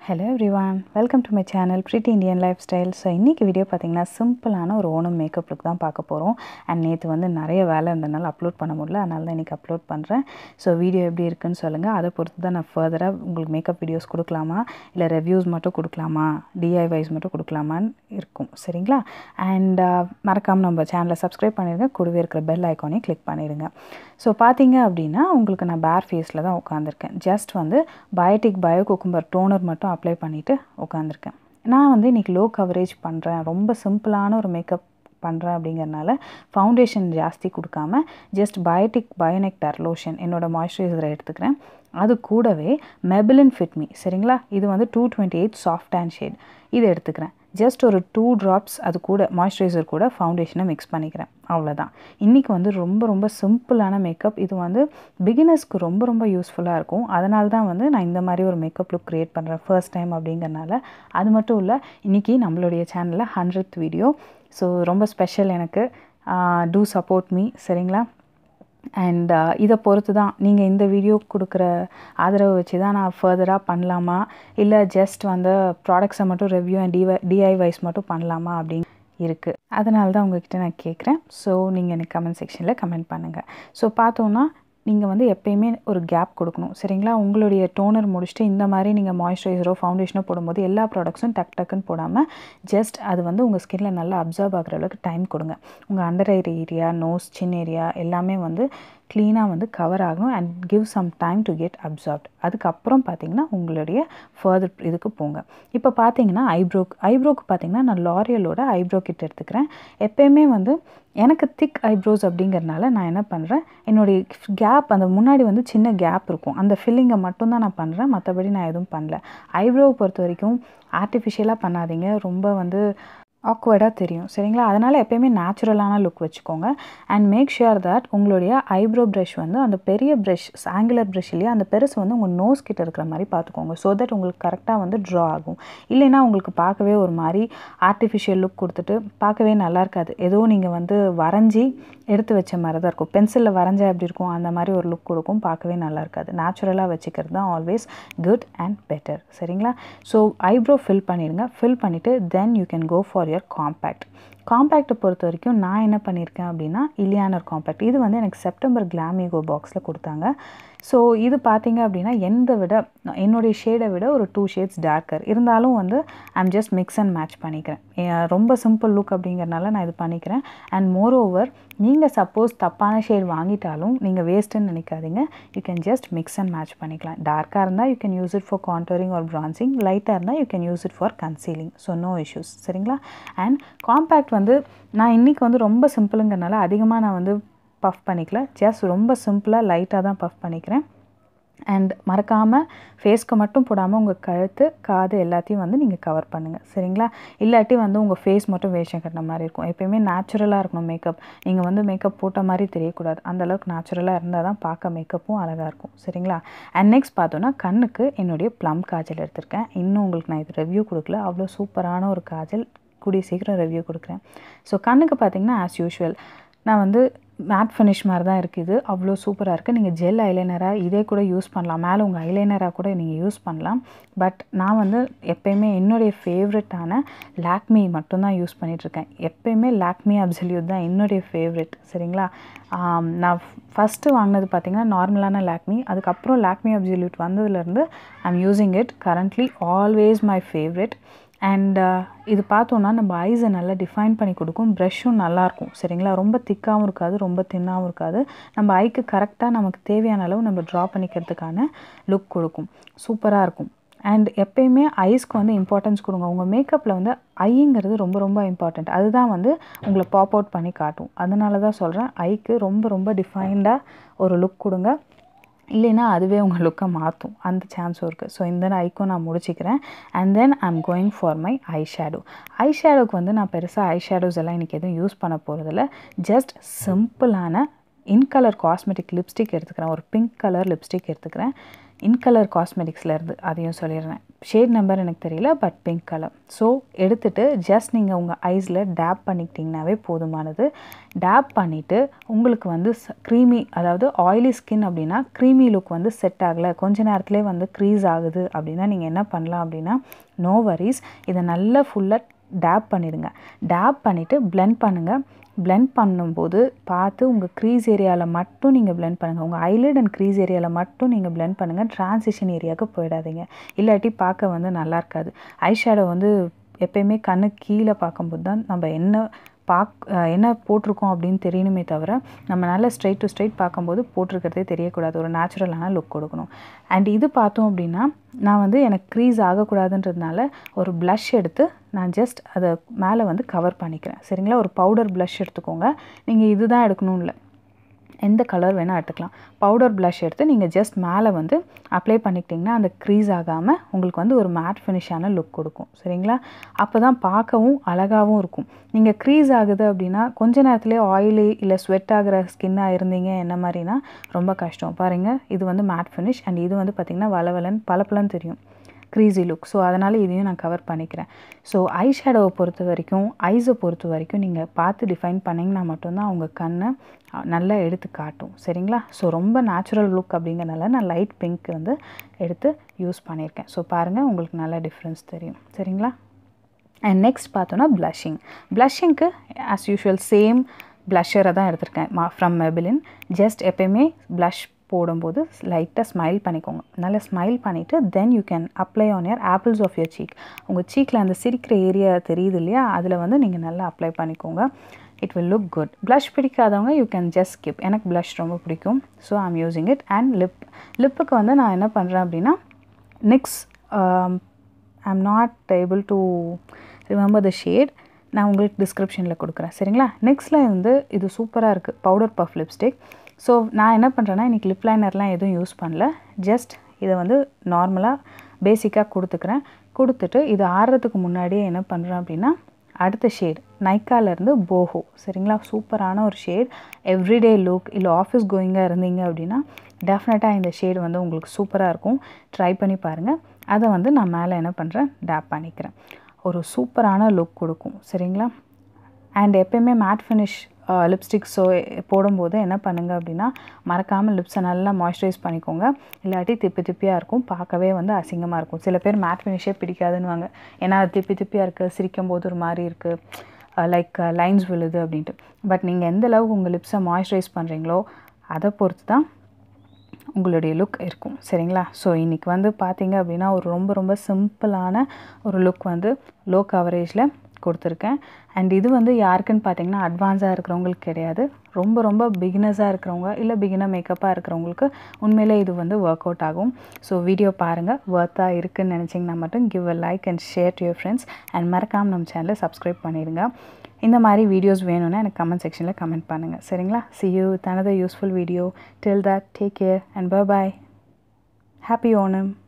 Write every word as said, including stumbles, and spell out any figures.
Hello everyone, welcome to my channel Pretty Indian Lifestyle. So இன்னைக்கு video பார்த்தீங்கன்னா சிம்பிளான ஒரு ஓணம் மேக்கப் லுக் தான் பார்க்க போகிறோம். அண்ட் நேற்று வந்து நிறைய வேலை இருந்தனால அப்லோட் பண்ண முடியல, அதனால தான் இன்றைக்கி அப்லோட் பண்ணுறேன். ஸோ வீடியோ எப்படி இருக்குன்னு சொல்லுங்கள். அதை பொறுத்து தான் நான் ஃபர்தராக உங்களுக்கு மேக்கப் வீடியோஸ் கொடுக்கலாமா இல்லை ரிவ்யூஸ் மட்டும் கொடுக்கலாமா டிஐவைஸ் மட்டும் கொடுக்கலாமான்னு இருக்கும். சரிங்களா? அண்ட் மறக்காமல் நம்ம சேனலை சப்ஸ்கிரைப் பண்ணிடுங்க, கூடவே இருக்கிற பெல் ஐக்கானையும் கிளிக் பண்ணிடுங்க. ஸோ பார்த்தீங்க அப்படின்னா உங்களுக்கு நான் பேர் ஃபேஸில் தான் உட்காந்துருக்கேன். ஜஸ்ட் வந்து பயோட்டிக் பயோ குக்கும்பர் டோனர் மட்டும் அப்ளை பண்ணிவிட்டு உட்காந்துருக்கேன். நான் வந்து இன்றைக்கி லோ கவரேஜ் பண்ணுறேன், ரொம்ப சிம்பிளான ஒரு மேக்கப் பண்ணுறேன் அப்படிங்கிறனால ஃபவுண்டேஷன் ஜாஸ்தி கொடுக்காம ஜஸ்ட் பயோட்டிக் பயோனெக்டார் லோஷன் என்னோடய மாய்ஸ்சரைசரை எடுத்துக்கிறேன். அது கூடவே மெபிலின் ஃபிட்மி, சரிங்களா, இது வந்து two twenty eight soft and shade, இது எடுத்துக்கிறேன். ஜஸ்ட் ஒரு டூ ட்ராப்ஸ் அது கூட மாய்ஸ்சரைசர் கூட ஃபவுண்டேஷனை மிக்ஸ் பண்ணிக்கிறேன். அவ்வளோதான். இன்றைக்கி வந்து ரொம்ப ரொம்ப சிம்பிளான மேக்கப். இது வந்து பிகினர்ஸ்க்கு ரொம்ப ரொம்ப யூஸ்ஃபுல்லாக இருக்கும். அதனால தான் வந்து நான் இந்த மாதிரி ஒரு மேக்கப் லுக் க்ரியேட் பண்ணுறேன் ஃபர்ஸ்ட் டைம் அப்படிங்கிறனால. அது மட்டும் இல்லை, இன்றைக்கி நம்மளுடைய சேனலில் ஹண்ட்ரட் வீடியோ. ஸோ ரொம்ப ஸ்பெஷல் எனக்கு. டூ சப்போர்ட் மீ, சரிங்களா? அண்ட் இதை பொறுத்து தான் நீங்கள் இந்த வீடியோ கொடுக்குற ஆதரவை வச்சு தான் நான் ஃபர்தராக பண்ணலாமா இல்லை ஜஸ்ட் வந்து ப்ராடக்ட்ஸை மட்டும் ரிவ்யூ அண்ட் டிவை டிஐவைஸ் மட்டும் பண்ணலாமா அப்படின்னு இருக்குது. அதனால தான் உங்கள்கிட்ட நான் கேட்குறேன். ஸோ நீங்கள் எனக்கு கமெண்ட் செக்ஷனில் கமெண்ட் பண்ணுங்கள். ஸோ பார்த்தோன்னா நீங்கள் வந்து எப்போயுமே ஒரு கேப் கொடுக்கணும், சரிங்களா? உங்களுடைய டோனர் முடிச்சுட்டு இந்த மாதிரி நீங்கள் மாய்ஸ்சரைசரோ ஃபவுண்டேஷனோ போடும்போது எல்லா ப்ராடக்ட்ஸும் டக் டக்குன்னு போடாமல் ஜஸ்ட் அது வந்து உங்கள் ஸ்கின்ல நல்லா அப்சர்வ் ஆகிற அளவுக்கு டைம் கொடுங்க. உங்கள் under eye area, nose, chin area எல்லாமே வந்து க்ளீனாக வந்து கவர் ஆகணும் and give some time to get absorbed. அதுக்கப்புறம் பார்த்தீங்கன்னா உங்களுடைய ஃபர்தர் இதுக்கு போங்க. இப்போ பார்த்தீங்கன்னா ஐப்ரோக் ஐப்ரோக்கு பார்த்தீங்கன்னா நான் லாரியலோட ஐப்ரோ கிட் எடுத்துக்கிறேன். எப்போயுமே வந்து எனக்கு திக் ஐப்ரோஸ் அப்படிங்கிறனால நான் என்ன பண்ணுறேன், என்னுடைய கேப் அந்த முன்னாடி வந்து சின்ன கேப் இருக்கும், அந்த ஃபில்லிங்கை மட்டும்தான் நான் பண்ணுறேன், மற்றபடி நான் எதுவும் பண்ணல. ஐப்ரோவை பொறுத்த வரைக்கும் ஆர்டிஃபிஷியலாக பண்ணாதீங்க, ரொம்ப வந்து ஆக்வர்டாக தெரியும், சரிங்களா? அதனால் எப்போயுமே நேச்சுரலான லுக் வச்சுக்கோங்க. அண்ட் மேக் ஷுர் தட் உங்களுடைய ஐப்ரோ ப்ரஷ் வந்து அந்த பெரிய ப்ரஷ், ஆங்குலர் ப்ரஷ் இல்லையா, அந்த பெருசு வந்து உங்கள் நோஸ் கிட்ட இருக்கிற மாதிரி பார்த்துக்கோங்க. ஸோ தட் உங்களுக்கு கரெக்டாக வந்து ட்ரா ஆகும். இல்லைன்னா உங்களுக்கு பார்க்கவே ஒரு மாதிரி ஆர்டிஃபிஷியல் லுக் கொடுத்துட்டு பார்க்கவே நல்லா இருக்காது. ஏதோ நீங்கள் வந்து வரைஞ்சி எடுத்து வச்ச மாதிரி தான் இருக்கும். பென்சிலில் வரைஞ்சா எப்படி இருக்கும் அந்த மாதிரி ஒரு லுக் கொடுக்கும், பார்க்கவே நல்லா இருக்காது. நேச்சுரலாக வச்சுக்கிறது தான் ஆல்வேஸ் குட் அண்ட் பெட்டர், சரிங்களா? ஸோ ஐப்ரோ ஃபில் பண்ணிடுங்க. ஃபில் பண்ணிவிட்டு then you can go for your compact. காம்பேக்டை பொறுத்த வரைக்கும் நான் என்ன பண்ணியிருக்கேன் அப்படின்னா இலியானர் காம்பேக்ட். இது வந்து எனக்கு செப்டம்பர் கிளாமிகோ பாக்ஸில் கொடுத்தாங்க. ஸோ இது பார்த்தீங்க அப்படின்னா எந்த விட என்னுடைய ஷேடை விட ஒரு டூ ஷேட்ஸ் டார்க்கர் இருந்தாலும் வந்து I'm just mix and match பண்ணிக்கிறேன். ரொம்ப சிம்பிள் லுக் அப்படிங்கிறனால நான் இது பண்ணிக்கிறேன். அண்ட் மோர் ஓவர் நீங்கள் சப்போஸ் தப்பான ஷேட் வாங்கிட்டாலும் நீங்கள் வேஸ்ட்டுன்னு நினைக்காதீங்க. You can just mix and match பண்ணிக்கலாம். டார்க்காக இருந்தால் you can use it for contouring or bronzing, லைட்டாக இருந்தால் you can use it for concealing. So no issues, சரிங்களா? அண்ட் காம்பேக்ட் வந்து நான் இன்றைக்கி வந்து ரொம்ப சிம்பிளுங்கிறனால அதிகமாக நான் வந்து பஃப் பண்ணிக்கல, ஜஸ்ட் ரொம்ப சிம்பிளாக லைட்டாக தான் பஃப் பண்ணிக்கிறேன். அண்ட் மறக்காமல் ஃபேஸ்க்கு மட்டும் போடாமல் உங்கள் கழுத்து, காது எல்லாத்தையும் வந்து நீங்கள் கவர் பண்ணுங்கள், சரிங்களா? இல்லாட்டி வந்து உங்கள் ஃபேஸ் மட்டும் வேஷம் கட்டின மாதிரி இருக்கும். எப்போயுமே நேச்சுரலாக இருக்கணும் மேக்கப். நீங்கள் வந்து மேக்கப் போட்ட மாதிரி தெரியக்கூடாது, அந்தளவுக்கு நேச்சுரலாக இருந்தால் தான் பார்க்க மேக்கப்பும் அழகாக இருக்கும், சரிங்களா? அண்ட் நெக்ஸ்ட் பார்த்தோன்னா கண்ணுக்கு என்னுடைய ப்ளம் காஜல் எடுத்திருக்கேன். இன்னும் உங்களுக்கு நான் இது ரிவ்யூ கொடுக்கல, அவ்வளோ சூப்பரான ஒரு காஜல், கூடிய சீக்கிரம் ரிவ்யூ கொடுக்குறேன். ஸோ கண்ணுக்கு பார்த்தீங்கன்னா ஆஸ் யூஷுவல் நான் வந்து மேட் ஃபினிஷ் மாதிரி தான் இருக்குது, அவ்வளோ சூப்பராக இருக்குது. நீங்கள் ஜெல் ஐலைனராக இதே கூட யூஸ் பண்ணலாம், மேலே உங்கள் ஐலைனராக கூட நீங்கள் யூஸ் பண்ணலாம். பட் நான் வந்து எப்போயுமே என்னுடைய ஃபேவரட்டான லாக்மி மட்டும்தான் யூஸ் பண்ணிகிட்ருக்கேன். எப்போயுமே லாக்மி அப்சல்யூட் தான் என்னுடைய ஃபேவரெட், சரிங்களா? நான் ஃபஸ்ட்டு வாங்கினது பார்த்திங்கன்னா நார்மலான லாக்மி, அதுக்கப்புறம் லாக்மி அப்சல்யூட் வந்ததுலேருந்து I'm using it currently, always my favourite. And இது பார்த்தோன்னா நம்ம ஐஸை நல்லா டிஃபைன் பண்ணி கொடுக்கும், ப்ரஷ்ஷும் நல்லாயிருக்கும், சரிங்களா? ரொம்ப திக்காகவும் இருக்காது, ரொம்ப தின்னாகவும் இருக்காது. நம்ம ஐக்கு கரெக்டாக நமக்கு தேவையான அளவு நம்ம ட்ரா பண்ணிக்கிறதுக்கான லுக் கொடுக்கும், சூப்பராக இருக்கும். அண்ட் எப்போயுமே ஐஸ்க்கு வந்து இம்பார்ட்டன்ஸ் கொடுங்க. உங்கள் மேக்கப்பில் வந்து ஐங்கிறது ரொம்ப ரொம்ப இம்பார்ட்டண்ட். அதுதான் வந்து உங்களை பாப் அவுட் பண்ணி காட்டும். அதனால தான் சொல்கிறேன், ஐக்கு ரொம்ப ரொம்ப டிஃபைன்டாக ஒரு லுக் கொடுங்க, இல்லைன்னா அதுவே உங்கள் லுக்கை மாற்றும், அந்த சான்ஸும் இருக்குது. ஸோ இந்த ஐக்கும் நான் முடிச்சிக்கிறேன். And then I'm going for my eye shadow. Eye ஷேடோக்கு வந்து நான் பெருசாக ஐ ஷேடோஸ் எல்லாம் இன்றைக்கி எதுவும் யூஸ் பண்ண போகிறதில்ல. ஜஸ்ட் சிம்பிளான இன் கலர் காஸ்மெட்டிக் லிப்ஸ்டிக் எடுத்துக்கிறேன், ஒரு பிங்க் கலர் லிப்ஸ்டிக் எடுத்துக்கிறேன். இன் கலர் காஸ்மெட்டிக்ஸ்லேருந்து அதையும் சொல்லிடுறேன். ஷேட் நம்பர் எனக்கு தெரியல, பட் பிங்க் கலர். ஸோ எடுத்துகிட்டு ஜஸ்ட் நீங்கள் உங்கள் ஐஸில் டேப் பண்ணிக்கிட்டிங்கனாவே போதுமானது. டேப் பண்ணிவிட்டு உங்களுக்கு வந்து க்ரீமி, அதாவது ஆயிலி ஸ்கின் அப்படின்னா க்ரீமி லுக் வந்து செட் ஆகலை, கொஞ்ச நேரத்துலேயே வந்து க்ரீஸ் ஆகுது அப்படின்னா நீங்கள் என்ன பண்ணலாம் அப்படின்னா, நோ வரிஸ், இதை நல்லா ஃபுல்லாக டேப் பண்ணிடுங்க. டேப் பண்ணிவிட்டு பிளெண்ட் பண்ணுங்கள். பிளெண்ட் பண்ணும்போது பார்த்து உங்கள் க்ரீஸ் ஏரியாவில் மட்டும் நீங்கள் பிளெண்ட் பண்ணுங்கள். உங்கள் ஐலிட் அண்ட் க்ரீஸ் ஏரியாவில் மட்டும் நீங்கள் பிளெண்ட் பண்ணுங்கள். ட்ரான்சிஷன் ஏரியாவுக்கு போயிடாதீங்க, இல்லாட்டி பார்க்க வந்து நல்லா இருக்காது. ஐ ஷேடோ வந்து எப்போயுமே கண்ணு கீழே பார்க்கும்போது தான் நம்ம என்ன பாக் என்ன போட்டிருக்கோம் அப்படின்னு தெரியணுமே தவிர, நம்ம நல்லா ஸ்ட்ரைட் டு ஸ்ட்ரைட் பார்க்கும்போது போட்டிருக்கிறதே தெரியக்கூடாது. ஒரு நேச்சுரலான லுக் கொடுக்கணும். அண்ட் இது பார்த்தோம் அப்படின்னா, நான் வந்து எனக்கு க்ரீஸ் ஆகக்கூடாதுன்றதுனால ஒரு ப்ளஷ் எடுத்து நான் ஜஸ்ட் அதை மேலே வந்து கவர் பண்ணிக்கிறேன். சரிங்களா? ஒரு பவுடர் ப்ளஷ் எடுத்துக்கோங்க. நீங்கள் இது தான் எடுக்கணும் இல்லை, எந்த கலர் வேணால் எடுத்துக்கலாம். பவுடர் ப்ளஷ் எடுத்து நீங்கள் ஜஸ்ட் மேலே வந்து அப்ளை பண்ணிக்கிட்டிங்கன்னா அந்த க்ரீஸ் ஆகாமல் உங்களுக்கு வந்து ஒரு மேட் ஃபினிஷான லுக் கொடுக்கும். சரிங்களா? அப்போ தான் பார்க்கவும் அழகாகவும் இருக்கும். நீங்கள் க்ரீஸ் ஆகுது அப்படின்னா கொஞ்ச நேரத்துலேயே ஆயிலி இல்லை ஸ்வெட் ஆகிற ஸ்கின்னாக இருந்தீங்க என்ன மாதிரினா ரொம்ப கஷ்டம். பாருங்கள், இது வந்து மேட் ஃபினிஷ் அண்ட் இது வந்து பார்த்திங்கன்னா வளவலன் பளபளன்னு தெரியும், க்ரீஸி லுக். ஸோ அதனால் இதையும் நான் கவர் பண்ணிக்கிறேன். ஸோ ஐ ஷேடோவை பொறுத்த வரைக்கும், ஐஸை பொறுத்த வரைக்கும் நீங்கள் பார்த்து டிஃபைன் பண்ணிங்கன்னா மட்டும்தான் உங்கள் கண்ணை நல்லா எடுத்து காட்டும். சரிங்களா? ஸோ ரொம்ப நேச்சுரல் லுக் அப்படிங்கிறனால நான் லைட் பிங்க் வந்து எடுத்து யூஸ் பண்ணியிருக்கேன். ஸோ பாருங்கள், உங்களுக்கு நல்லா டிஃப்ரென்ஸ் தெரியும். சரிங்களா? அண்ட் நெக்ஸ்ட் பார்த்தோன்னா ப்ளஷிங். ப்ளஷிங்க்கு ஆஸ் யூஷுவல் சேம் ப்ளஷரை தான் எடுத்திருக்கேன் மா ஃப்ரம் மெபிலின். ஜஸ்ட் எப்போயுமே ப்ளஷ் போடும்போது லைட்டாக ஸ்மைல் பண்ணிக்கோங்க. நல்லா ஸ்மைல் பண்ணிவிட்டு then you can apply on your apples of your seek. உங்கள் சீக்கில் அந்த சிரிக்கிற ஏரியா தெரியுது இல்லையா, அதில் வந்து நீங்கள் நல்லா அப்ளை பண்ணிக்கோங்க. It will look good. Blush பிடிக்காதவங்க யூ கேன் ஜஸ்ட் ஸ்கிப். எனக்கு ப்ளஷ் ரொம்ப பிடிக்கும், so I am using it. And lip லிப்புக்கு வந்து நான் என்ன பண்ணுறேன் அப்படின்னா, NYX I am not able to remember the shade, நான் உங்களுக்கு டிஸ்கிரிப்ஷனில் கொடுக்குறேன். சரிங்களா? நெக்ஸ்ட்டில் வந்து இது சூப்பராக இருக்குது, பவுடர் பஃப் லிப்ஸ்டிக். ஸோ நான் என்ன பண்ணுறேன்னா, இன்றைக்கி லிப் லைனர்லாம் எதுவும் யூஸ் பண்ணல. ஜஸ்ட் இதை வந்து நார்மலாக பேசிக்காக கொடுத்துக்கிறேன். கொடுத்துட்டு இது ஆறுறதுக்கு முன்னாடியே என்ன பண்ணுறேன் அப்படின்னா, அடுத்த ஷேட் நைக்காலேருந்து போஹோ. சரிங்களா? சூப்பரான ஒரு ஷேட். எவ்ரிடே லுக் இல்லை ஆஃபீஸ் கோயிங்காக இருந்தீங்க அப்படின்னா டெஃபினட்டாக இந்த ஷேட் வந்து உங்களுக்கு சூப்பராக இருக்கும். ட்ரை பண்ணி பாருங்கள். அதை வந்து நான் மேலே என்ன பண்ணுறேன், டேப் பண்ணிக்கிறேன். ஒரு சூப்பரான லுக் கொடுக்கும். சரிங்களா? அண்ட் எப்போயுமே மேட் ஃபினிஷ் லிப்ஸ்டிக் ஸோ போடும்போது என்ன பண்ணுங்கள் அப்படின்னா, மறக்காமல் லிப்ஸை நல்லா மாய்ஸ்சரைஸ் பண்ணிக்கோங்க. இல்லாட்டி திப்பி திப்பியாக இருக்கும், பார்க்கவே வந்து அசிங்கமாக இருக்கும். சில பேர் மேட் ஃபினிஷே பிடிக்காதுன்னுவாங்க, ஏன்னா அது திப்பி திப்பியாக இருக்குது, சிரிக்கும் போது ஒரு மாதிரி இருக்குது, லைக் லைன்ஸ் விழுது அப்படின்ட்டு. பட் நீங்கள் எந்த அளவுக்கு உங்கள் லிப்ஸை மாய்ஸ்சரைஸ் பண்ணுறீங்களோ அதை பொறுத்து தான் உங்களுடைய லுக் இருக்கும். சரிங்களா? ஸோ இன்றைக்கி வந்து பார்த்தீங்க அப்படின்னா ஒரு ரொம்ப ரொம்ப சிம்பிளான ஒரு லுக் வந்து லோ கவரேஜில் கொடுத்துருக்கேன். அண்ட் இது வந்து யாருக்குன்னு பார்த்தீங்கன்னா அட்வான்ஸாக இருக்கிறவங்களுக்கு கிடையாது, ரொம்ப ரொம்ப பிகினர்ஸாக இருக்கிறவங்க இல்லை பிகினர் மேக்கப்பாக இருக்கிறவங்களுக்கு உண்மையிலே இது வந்து ஒர்க் அவுட் ஆகும். ஸோ வீடியோ பாருங்கள், ஒர்த்தாக இருக்குதுன்னு நினச்சிங்கன்னா மட்டும் give a like and share to your friends. And மறக்காமல் நம்ம சேனலை சப்ஸ்கிரைப் பண்ணிடுங்க. இந்த மாதிரி வீடியோஸ் வேணும்னா எனக்கு கமெண்ட் செக்ஷனில் கமெண்ட் பண்ணுங்கள். சரிங்களா? see you with another useful video. Till that, take care and bye bye. Happy Onam.